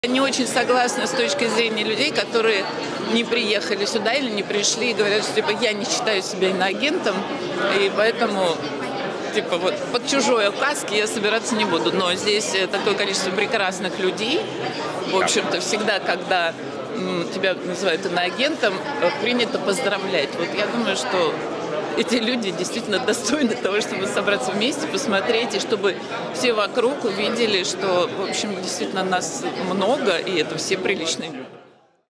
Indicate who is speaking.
Speaker 1: Я не очень согласна с точки зрения людей, которые не приехали сюда или не пришли и говорят, что типа я не считаю себя иноагентом, и поэтому типа вот под чужой указки я собираться не буду. Но здесь такое количество прекрасных людей. В общем-то, всегда, когда тебя называют иноагентом, принято поздравлять. Вот я думаю, что эти люди действительно достойны того, чтобы собраться вместе, посмотреть, и чтобы все вокруг увидели, что, в общем, действительно нас много, и это все приличные люди.